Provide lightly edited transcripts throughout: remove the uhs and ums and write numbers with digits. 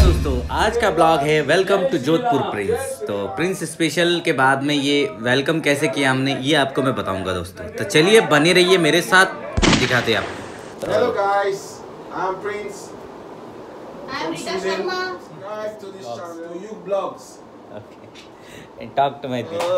दोस्तों, आज का ब्लॉग है वेलकम टू जोधपुर प्रिंस। तो प्रिंस स्पेशल के बाद में ये वेलकम कैसे किया हमने, ये आपको मैं बताऊंगा दोस्तों। तो चलिए बने रहिए मेरे साथ, दिखाते हैं आपको। Hello guys, I'm Prince. I'm Rita Sharma. Guys, to this channel, to you blogs. Okay. And talk to my दी।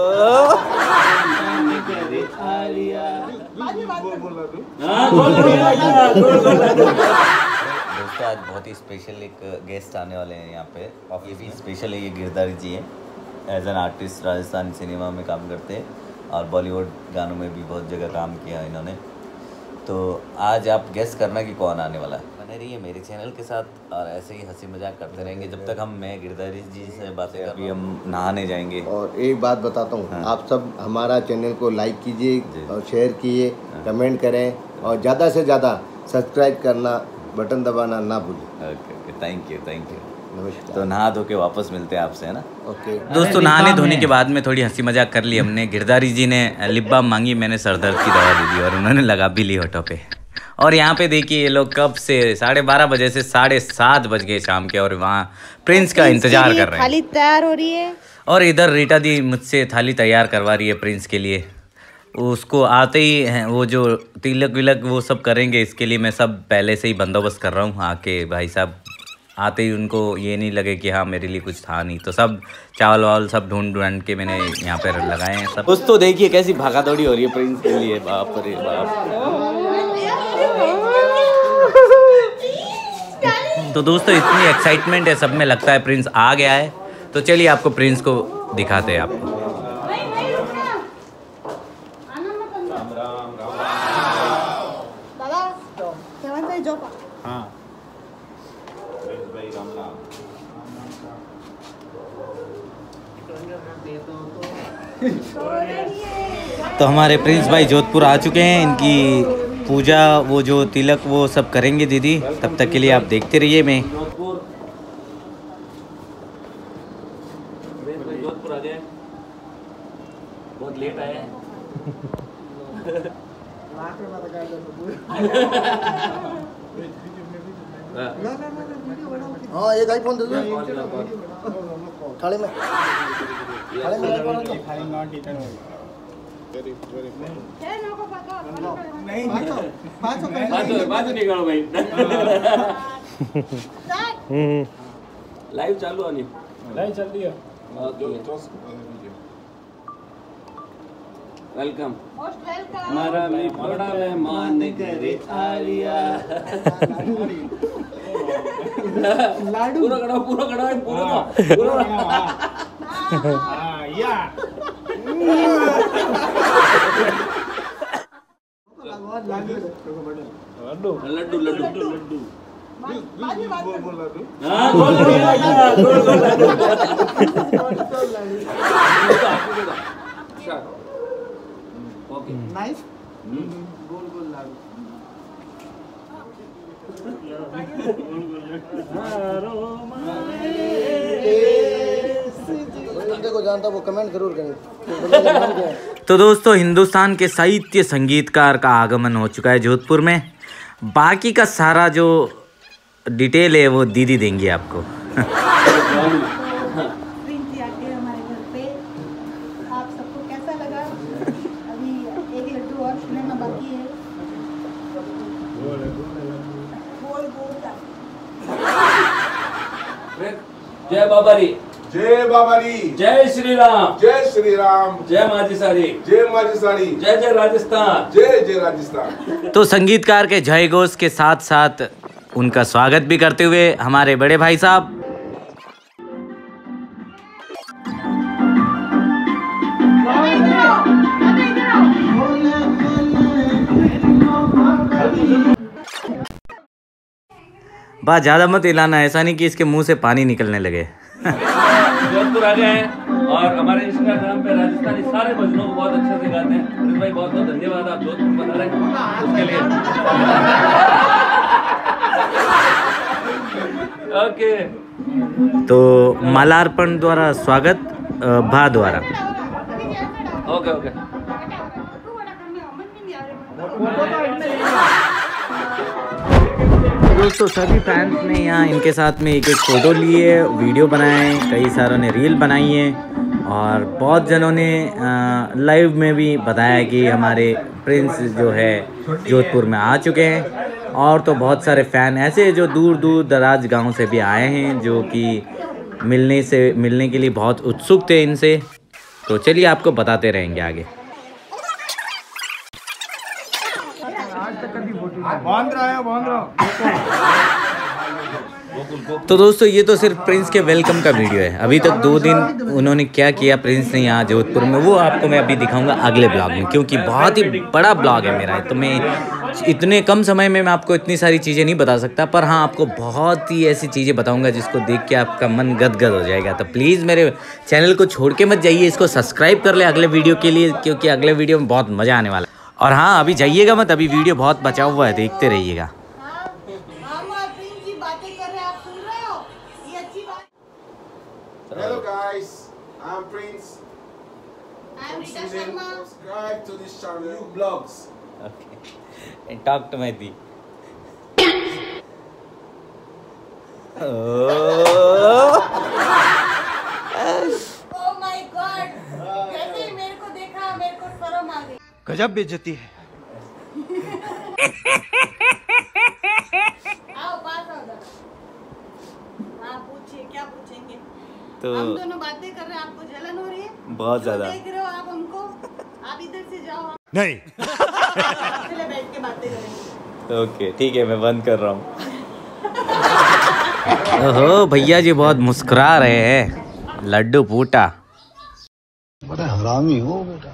दोस्तों, आज बहुत ही स्पेशल एक गेस्ट आने वाले हैं यहाँ पे। और ये भी स्पेशल है, ये गिरधारी जी हैं। As an artist Rajasthan cinema में काम करते हैं और बॉलीवुड गानों में भी बहुत जगह काम किया इन्होंने। तो आज आप गेस करना कि कौन आने वाला है। बने रहिए मेरे चैनल के साथ और ऐसे ही हंसी मजाक करते रहेंगे जब तक मैं गिरधारी जी से बातें कर। अभी हम नहाने जाएंगे। और एक बात बताता हूँ, हाँ। आप सब हमारा चैनल को लाइक कीजिए और शेयर कीजिए, कमेंट करें और ज़्यादा से ज़्यादा सब्सक्राइब करना, बटन दबाना ना भूलें। Okay, thank you. नमस्कार। तो नहा धो के वापस मिलते हैं आपसे, है ना। ओके दोस्तों, नहाने धोने के बाद में थोड़ी हंसी मजाक कर ली हमने। गिरधारी जी ने लिप बाम मांगी, मैंने सरदर्द की दवा दे दी और उन्होंने लगा भी ली होठों पे। और यहाँ पे देखिए ये लोग कब से 12:30 बजे से 7:30 बज गए शाम के, और वहाँ प्रिंस का इंतजार कर रहे हैं। थाली तैयार हो रही है और इधर रीटा दी मुझसे थाली तैयार करवा रही है प्रिंस के लिए। उसको आते ही हैं वो जो तिलक विलक वो सब करेंगे, इसके लिए मैं सब पहले से ही बंदोबस्त कर रहा हूँ। आके भाई साहब आते ही उनको ये नहीं लगे कि हाँ मेरे लिए कुछ था नहीं, तो सब चावल वावल सब ढूंढ के मैंने यहाँ पर लगाए हैं सब। दोस्तों देखिए कैसी भागा दौड़ी हो रही है प्रिंस के लिए, बाप रे बाप। तो दोस्तों इतनी एक्साइटमेंट है सब में, लगता है प्रिंस आ गया है। तो चलिए आपको प्रिंस को दिखाते हैं आपको। तो हमारे प्रिंस भाई जोधपुर आ चुके हैं। इनकी पूजा वो जो तिलक वो सब करेंगे दीदी, तब तक के लिए आप देखते रहिए। मैं जोधपुर आ गए, बहुत लेट आए हैं। हाँ, एक आईफोन दे दो थाली में। लाइव चालू आनी, लाइव चल रही है। वेलकम हमारा भी बड़ा मेहमान करे आलिया। पूरा कड़ा या लड्डू ओके नाइस। गोल लाडू को जानता वो कमेंट जरूर करें। तो दोस्तों, हिंदुस्तान के साहित्य संगीतकार का आगमन हो चुका है जोधपुर में। बाकी का सारा जो डिटेल है वो दीदी देंगी आपको। हमारे घर पे आप सबको कैसा लगा? अभी एक लड्डू और छूना बाकी है। जय बाबारी, जय बाबारी, जय श्री राम, जय श्री राम, जय माजीसारी, जय माजीसारी, जय जय राजस्थान, जय जय राजस्थान। तो संगीतकार के जय घोष के साथ साथ उनका स्वागत भी करते हुए हमारे बड़े भाई साहब बात ज़्यादा मत हिलाना, ऐसा नहीं कि इसके मुंह से पानी निकलने लगे। जोधपुर आ गए हैं और हमारे इंस्टाग्राम पे राजस्थानी सारे भजनों को बहुत अच्छे से गाते हैं। प्रिंस भाई बहुत बहुत धन्यवाद, आप जोधपुर बता रहे हैं उसके लिए। ओके, तो मालार्पण द्वारा स्वागत, भा द्वारा। Okay okay. दोस्तों सभी फैंस ने यहाँ इनके साथ में एक फ़ोटो लिए, वीडियो बनाए, कई सारों ने रील बनाई है और बहुत जनों ने लाइव में भी बताया कि हमारे प्रिंस जो है जोधपुर में आ चुके हैं। और तो बहुत सारे फ़ैन ऐसे जो दूर दूर दराज गांव से भी आए हैं जो कि मिलने के लिए बहुत उत्सुक थे इनसे। तो चलिए आपको बताते रहेंगे आगे। तो दोस्तों ये तो सिर्फ प्रिंस के वेलकम का वीडियो है। अभी तक 2 दिन उन्होंने क्या किया प्रिंस ने यहाँ जोधपुर में, वो आपको मैं अभी दिखाऊंगा अगले ब्लॉग में, क्योंकि बहुत ही बड़ा ब्लॉग है मेरा। तो मैं इतने कम समय में मैं आपको इतनी सारी चीज़ें नहीं बता सकता, पर हाँ आपको बहुत ही ऐसी चीज़ें बताऊंगा जिसको देख के आपका मन गदगद हो जाएगा। तो प्लीज़ मेरे चैनल को छोड़ के मत जाइए, इसको सब्सक्राइब कर ले अगले वीडियो के लिए, क्योंकि अगले वीडियो में बहुत मज़ा आने वाला है। और हाँ अभी जाइएगा मत, अभी वीडियो बहुत बचा हुआ है, देखते रहिएगा। Hello guys, I'm Prince. I'm Rita Sharma. Subscribe to this channel, you blogs. Okay. And talk to my the. Oh my God! जैसे ही मेरे को देखा मेरे को शर्म आ गई। गजब बेइज्जती है। आओ पास आओ जरा। हाँ पूछिए क्या पूछेंगे? तो हम दोनों बातें कर रहे हैं, आपको जलन हो रही है? बहुत ज़्यादा। देख रहे हो आप हमको? आप इधर से जाओ। नहीं। चले बैठ के बातें करेंगे। ओके ठीक है, मैं बंद कर रहा हूँ। ओहो भैया जी बहुत मुस्कुरा रहे हैं, लड्डू फूटा। बड़ा हरामी हो बेटा।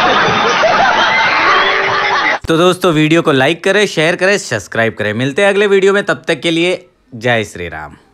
तो दोस्तों वीडियो को लाइक करें, शेयर करें, सब्सक्राइब करें। मिलते हैं अगले वीडियो में, तब तक के लिए जय श्री राम।